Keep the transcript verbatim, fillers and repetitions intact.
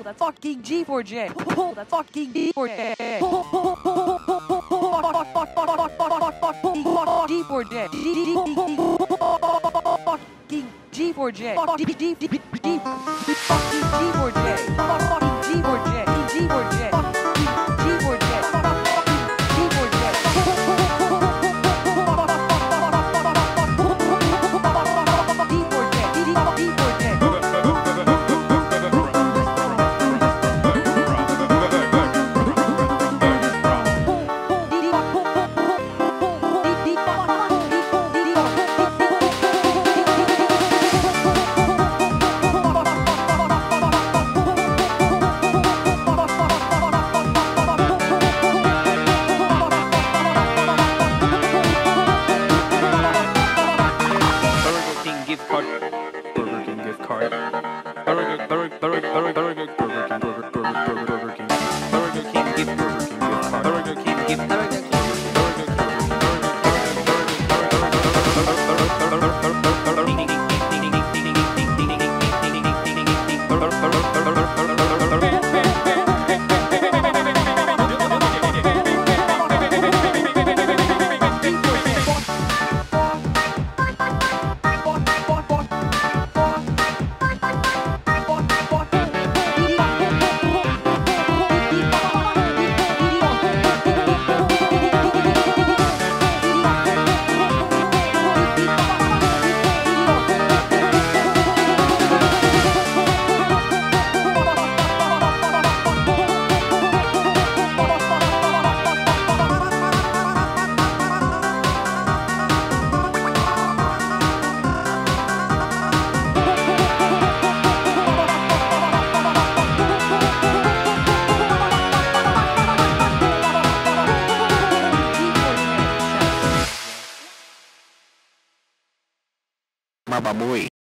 Pull that fucking G four J. Pull that fucking G four J. G four J. Fucking G four J. Fucking G four J. G four J. G four J. G four J. Baboy.